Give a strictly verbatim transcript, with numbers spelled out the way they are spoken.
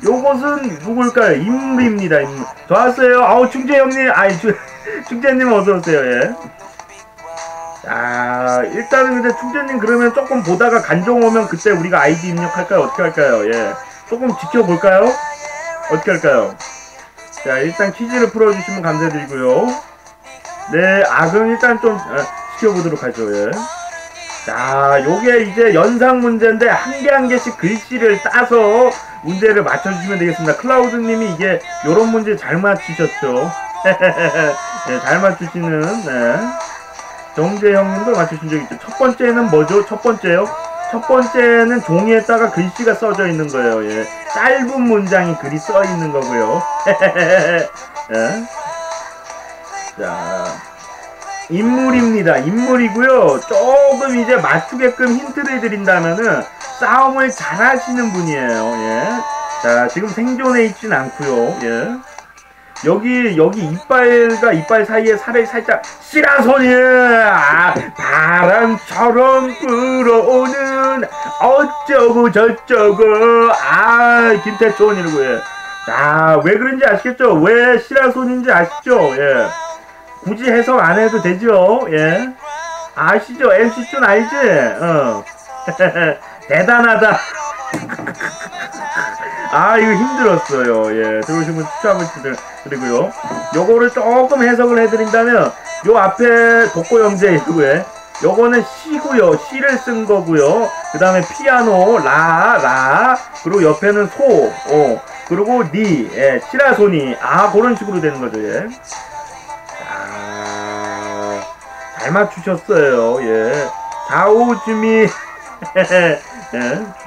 요것은 누굴까요? 인물입니다. 인물. 좋았어요. 아우 충재 형님, 아이 주, 충재님 어서 오세요. 예. 자, 일단은 근데 충재님 그러면 조금 보다가 간종 오면 그때 우리가 아이디 입력할까요? 어떻게 할까요? 예. 조금 지켜볼까요? 어떻게 할까요? 자, 일단 퀴즈를 풀어주시면 감사드리고요. 네, 아 그럼 일단 좀 어, 지켜보도록 하죠. 예. 자, 요게 이제 연상 문제인데 한 개 한 개씩 글씨를 따서 문제를 맞춰주시면 되겠습니다. 클라우드님이 이게 요런 문제 잘 맞추셨죠. 네, 잘 맞추시는 네. 정재형님도 맞추신 적 있죠. 첫 번째는 뭐죠? 첫 번째요? 첫 번째는 종이에다가 글씨가 써져 있는 거예요. 예. 짧은 문장이 글이 써 있는 거고요. 예. 자, 인물입니다. 인물이고요. 조금 이제 맞추게끔 힌트를 드린다면은 싸움을 잘 하시는 분이에요. 예. 자, 지금 생존해 있진 않고요. 예. 여기 여기 이빨과 이빨 사이에 살을 살짝 시라소니 아, 바람처럼 불어오는 어쩌고 저쩌고 아 김태촌이라고 해. 자, 왜 그런지 아시겠죠? 왜 시라소니인지 아시죠? 예. 굳이 해석 안 해도 되죠? 예. 아시죠? 엠씨준 알지? 어. 대단하다. 아, 이거 힘들었어요. 예. 들어오신 분 추천을 드리고요. 요거를 조금 해석을 해드린다면, 요 앞에 독고영재이고요. 요거는 시고요. 시를 쓴 거고요. 그 다음에 피아노, 라, 라. 그리고 옆에는 소, 어. 그리고 니, 예. 시라소니. 아, 그런 식으로 되는 거죠, 예. 아, 잘 맞추셨어요. 예. 좌우주미. 예.